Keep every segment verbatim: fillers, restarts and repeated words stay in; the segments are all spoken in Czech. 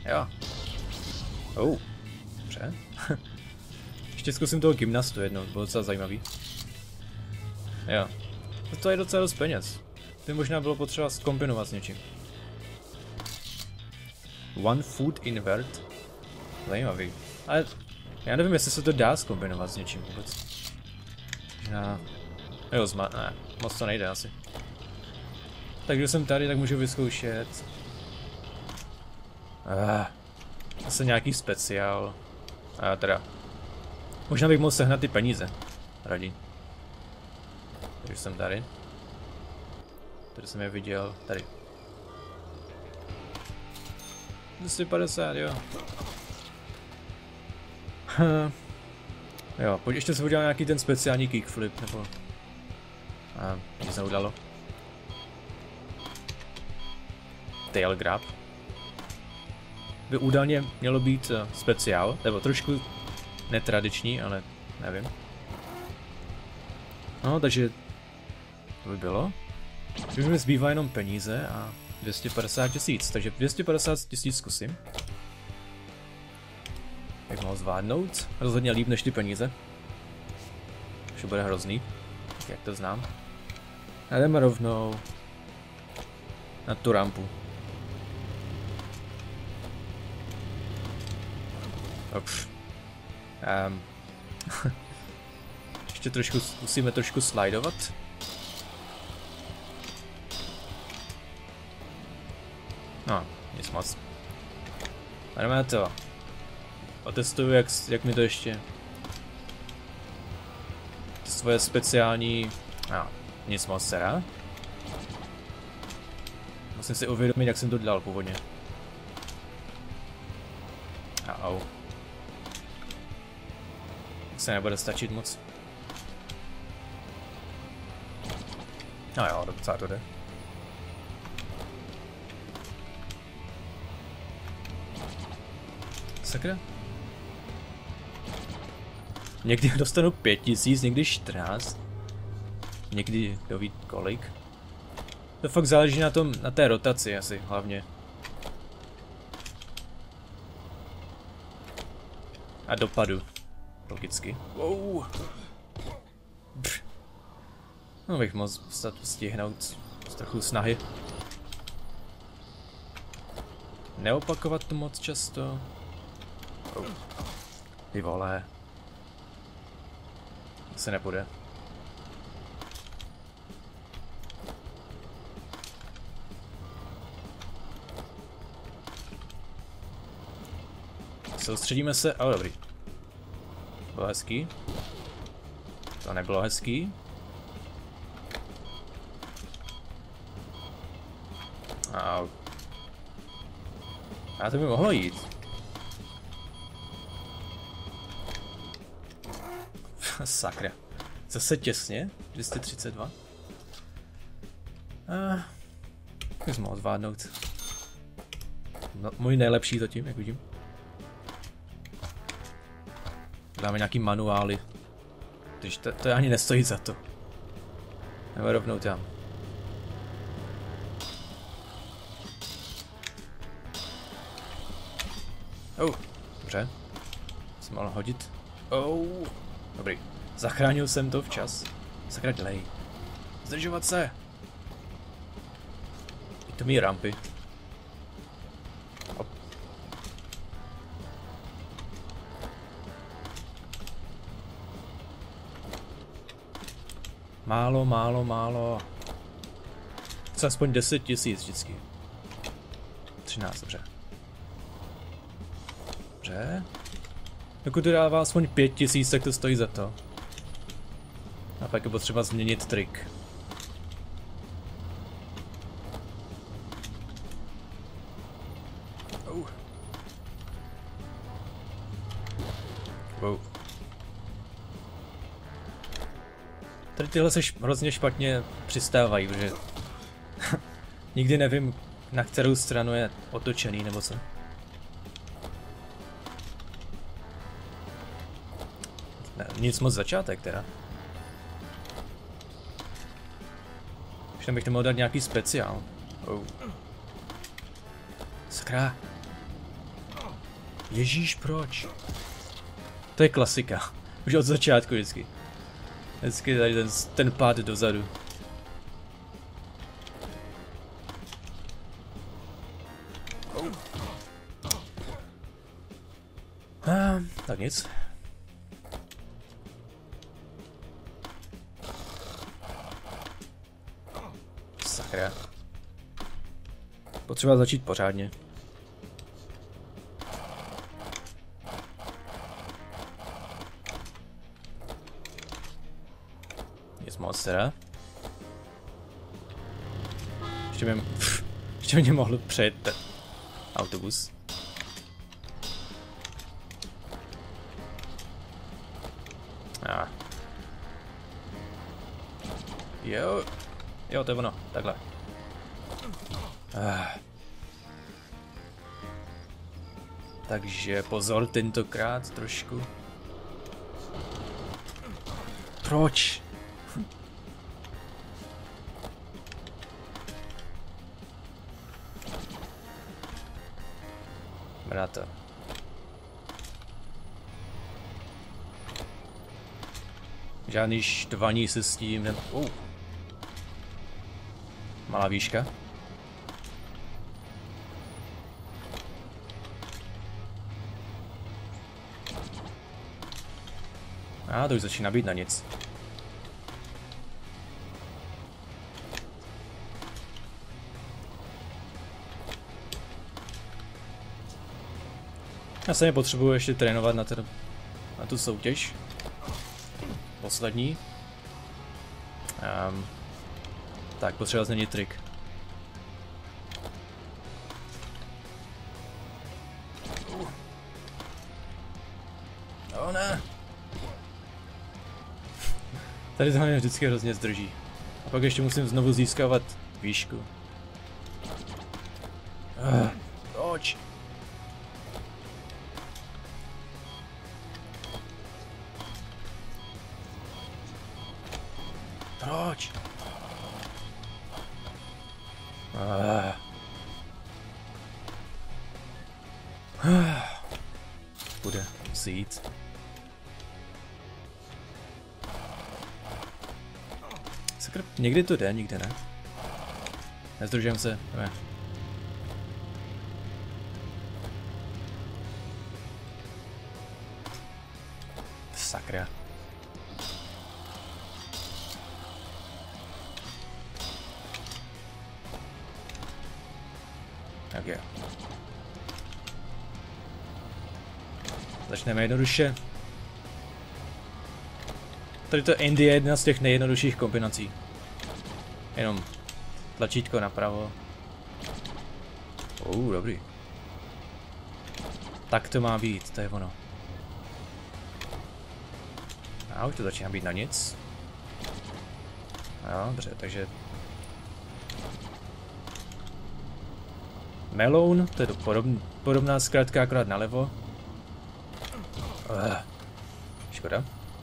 Jo. Oh. Dobře. Ještě zkusím toho gymnastu jednou, bylo docela zajímavý. Jo. To je docela dost peněz. To by možná bylo potřeba zkombinovat s něčím. One food invert. Zajímavý. Ale já nevím, jestli se to dá zkombinovat s něčím vůbec. Možná... Jo, zma... ne, moc to nejde asi. Tak když jsem tady, tak můžu vyzkoušet. Ah, zase nějaký speciál. A ah, teda. Možná bych mohl sehnat ty peníze. Radí. Takže jsem tady. Tady jsem je viděl. Tady. dvě stě padesát, jo. Jo, pojď ještě se udělat nějaký ten speciální kickflip, nebo... A, nic neudalo. Tail grab. By údajně mělo být uh, speciál, nebo trošku netradiční, ale nevím. No, takže to by bylo. Už mi zbývá jenom peníze a dvě stě padesát tisíc, takže dvě stě padesát tisíc zkusím. Jak mohl zvládnout? Rozhodně líp než ty peníze. Už bude hrozný, jak to znám. A jdeme rovnou na tu rampu. Um. Ještě trošku, musíme trošku slidovat. No, nic moc. Jdeme na to. Otestuju, jak, jak mi to ještě... Svoje speciální... No, nic moc teda. Musím si uvědomit, jak jsem to dělal původně. Au. Se nebude stačit moc. No jo, docela to jde. Sakra. Někdy dostanu pět tisíc, někdy čtrnáct. Někdy kdo ví kolik. To fakt záleží na tom, na té rotaci asi hlavně. A dopadu. Logicky. Wow. No bych mohl stihnout z trochu snahy. Neopakovat to moc často. Oh. Ty vole. Se nepůjde. Soustředíme se, ale dobrý. Bylo hezký. To nebylo hezký. Au. A to by mohlo jít. Sakra. Zase těsně? dvě stě třicet dva? Ah, jak jsem mohl zvládnout. No, můj nejlepší zatím, jak vidím. Dáme nějaký manuály. Takže to, to ani nestojí za to. Nebo rovnou tam. Oh, dobře. Jsem mohl hodit. Oh, dobrý. Zachránil jsem to včas. Sakra, dělej. Zdržovat se. Je to mý rampy. Hop. Málo, málo, málo. Chce aspoň deset tisíc vždycky. třináct, dobře. Dobře. Dokud to dává aspoň pět tisíc, tak to stojí za to. A pak je potřeba změnit trik. Oh. Wow. Tady tyhle se hrozně špatně přistávají, protože nikdy nevím, na kterou stranu je otočený nebo co. Ne, nic moc začátek teda. Už bych to mohl dát nějaký speciál. Oh. Sakra. Ježíš, proč? To je klasika. Už od začátku vždycky. Vždycky tady ten, ten pád dozadu. Ah, tak nic. Sakra. Potřeba začít pořádně. Nic moc teda. Ještě mě, ještě mě mohl přejet ten autobus. Ah. Jo, jo, to je ono, takhle. Ah. Takže pozor tentokrát trošku. Proč? Brata. Žádný štvaní se s tím ne... Uh. Malá výška. A ah, to už začíná být na nic. Já se potřebuji ještě trénovat na, ten, na tu soutěž. Poslední. Um, tak, potřeba změnit trik. Uh. Oh, ne. Tady to mě vždycky hrozně zdrží. A pak ještě musím znovu získávat výšku. Uh, proč? Proč? Uh. Uh. Bude si jít. Sakra, někdy to jde, nikdy ne. Nezdržujeme se, ne. Sakra. Tak jo. Začneme jednoduše. Tady to Indy je jedna z těch nejjednodušších kombinací. Jenom tlačítko napravo. Uh, dobrý. Tak to má být, to je ono. A už to začíná být na nic. Jo, dobře, takže... Meloun, to je to podobn, podobná zkrátka, akorát nalevo. Uh, škoda.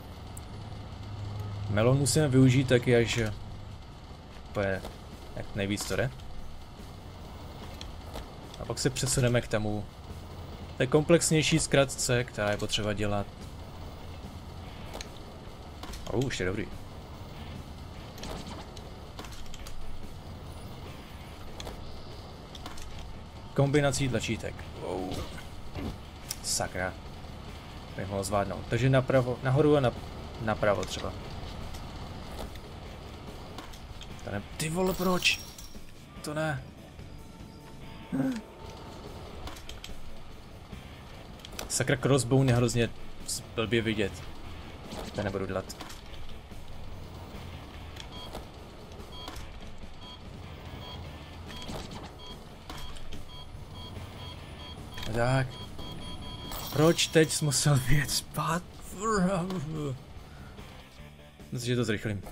Melon musíme využít taky až... Úplně jak nejvíc to jde. A pak se přesuneme k tomu té komplexnější zkratce, která je potřeba dělat. Uh, už je dobrý. Kombinací tlačítek. Wow. Sakra. Bych mohl zvládnout. Takže napravo, nahoru a na, napravo třeba. To ne... Ty vole, proč? To ne. Sakra, crossbow je hrozně blbě vidět. To nebudu dělat. Tak. Proč teď jsi musel věc spát? Myslím, že to zrychlím.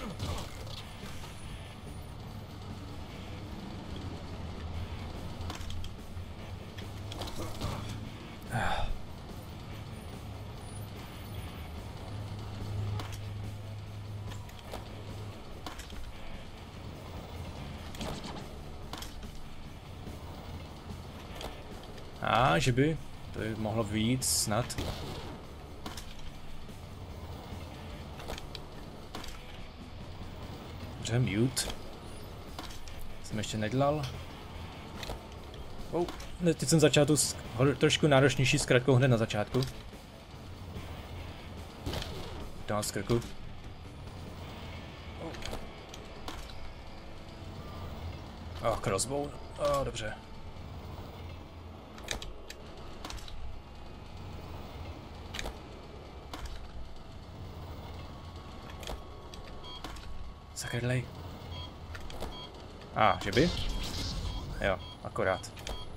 A, že by, to by mohlo vyjít snad. Dobře, mute. Jsem ještě nedělal. Oh, teď jsem začal tu trošku náročnější zkratkou hned na začátku. Dál z krku. Oh, crossbow. Oh, dobře. Sakrdlej. A, ah, že by? Jo, akorát.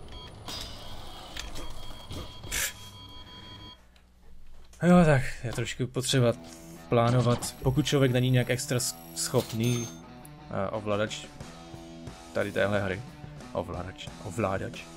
Jo, tak je trošku potřeba plánovat, pokud člověk není nějak extra schopný uh, ovladač tady téhle hry. Ovladač, ovládač.